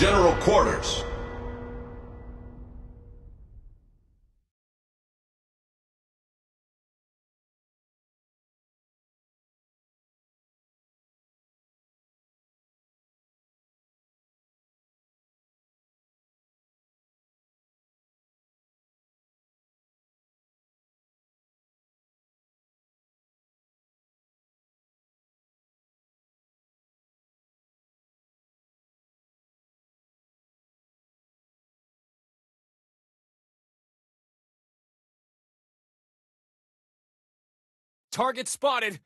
general quarters. Target spotted!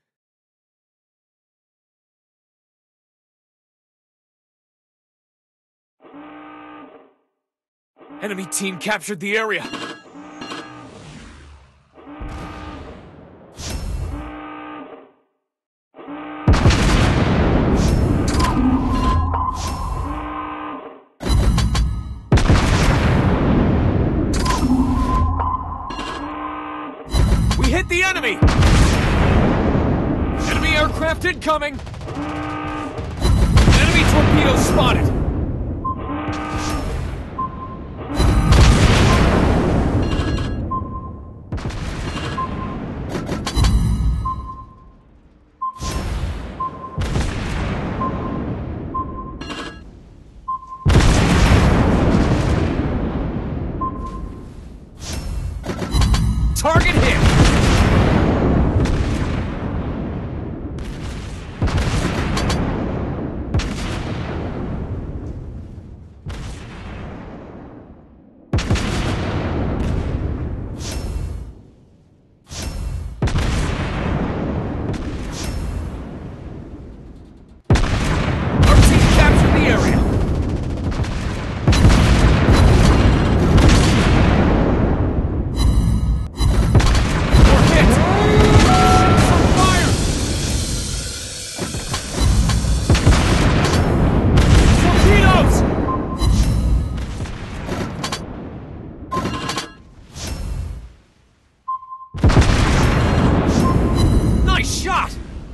Enemy team captured the area! We hit the enemy! Enemy aircraft incoming! Enemy torpedoes spotted! Target hit! Our team captured the area! Nice shot!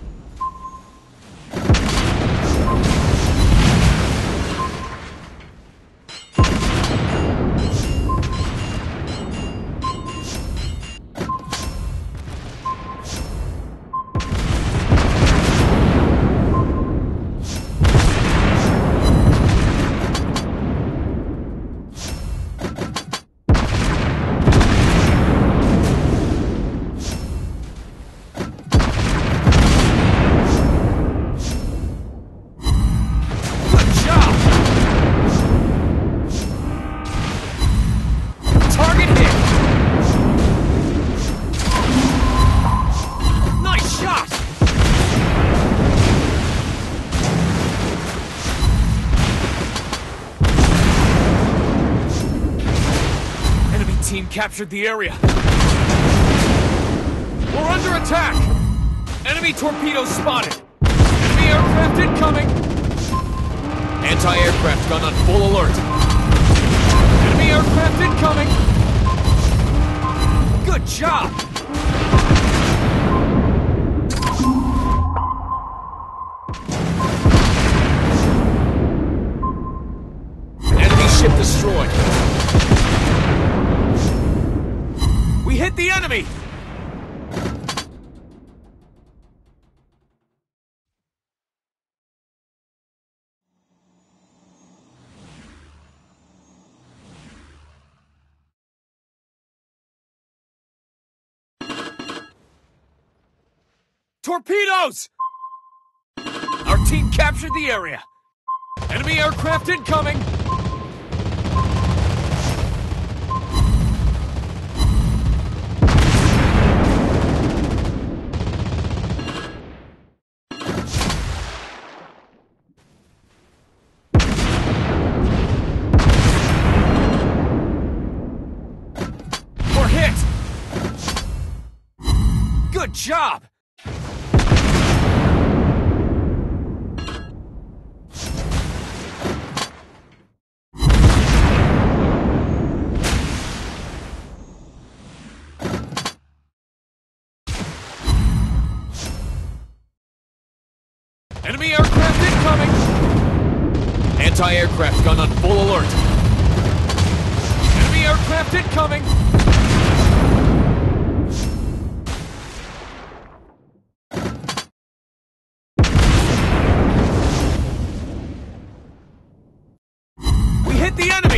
Team captured the area. We're under attack! Enemy torpedoes spotted! Enemy aircraft incoming! Anti-aircraft gun on full alert! Enemy aircraft incoming! Good job! Enemy ship destroyed! We hit the enemy! Torpedoes! Our team captured the area. Enemy aircraft incoming! We're hit! Good job! Enemy aircraft incoming! Anti-aircraft gun on full alert. Enemy aircraft incoming! We hit the enemy!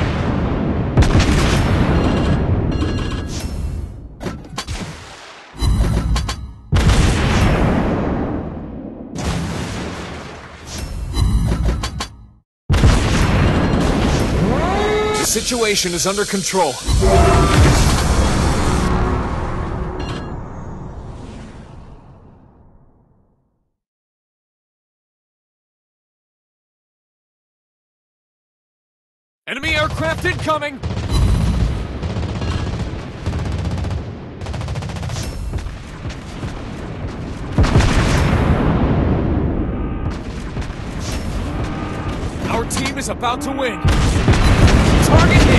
The situation is under control. Enemy aircraft incoming! Our team is about to win. Target